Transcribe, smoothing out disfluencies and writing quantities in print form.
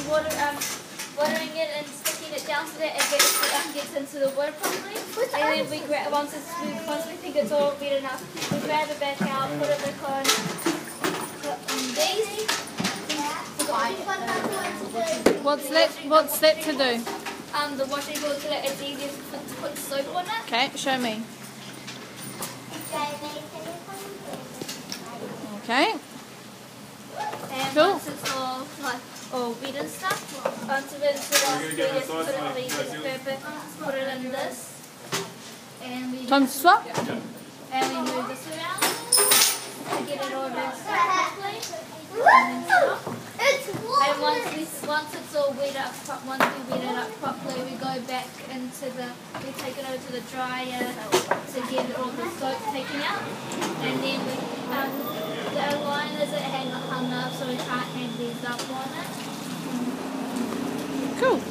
watering it and sticking it down so that it gets into the wood properly. And then we grab once we think it's all wet enough, we grab it back out, put it back on. These. What's that to do? The washing board so that it's easier to put soap on it. Okay, show me. Okay. And cool. Once it's all wet and stuff, once it's put it on the paper, put it in this, and we Time to swap. And we move this around to get it all mixed up properly. And once it's all wet up, once we wet it up properly, we go back into we take it over to the dryer to get all the soap taken out. And then the liners that hung up so we can't hang these up on it. Cool.